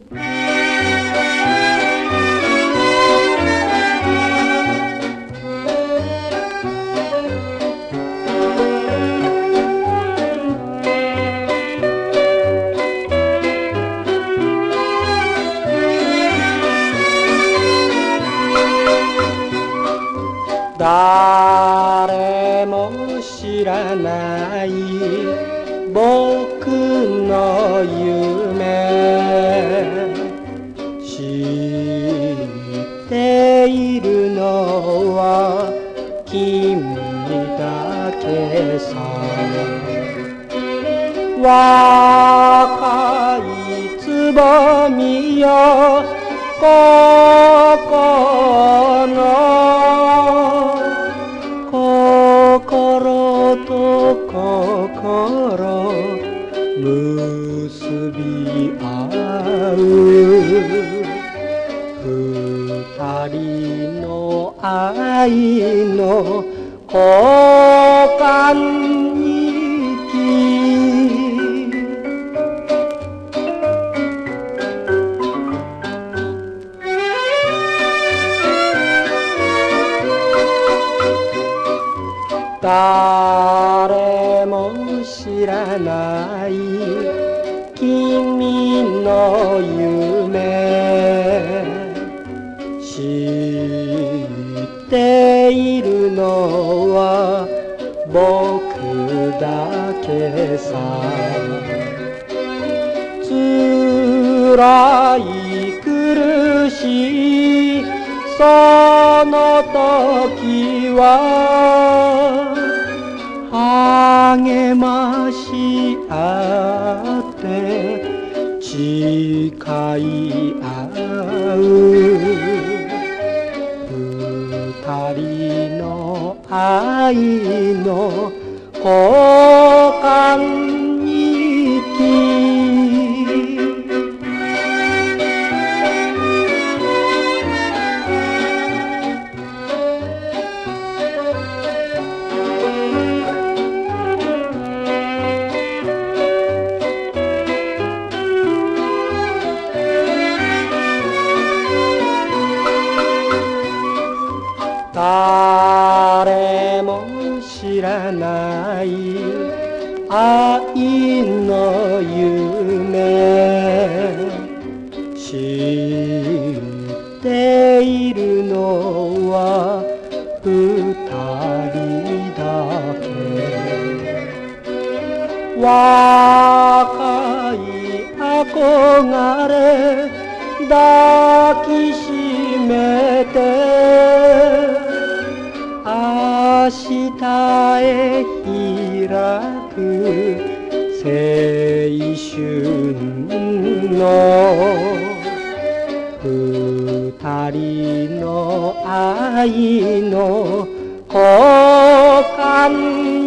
誰も知らない僕の夢知っているのは君だけさ。若いつぼみよここの心と心結び合う二人の愛の交換日記。誰も知らない君の夢知っているのは僕だけさ。辛い苦しいその時は励まし合って誓い合う二人の愛の交換日記。誰も知らない愛の夢知っているのは二人だけ。若い憧れ抱きしめて明日へ開く青春の二人の愛の交換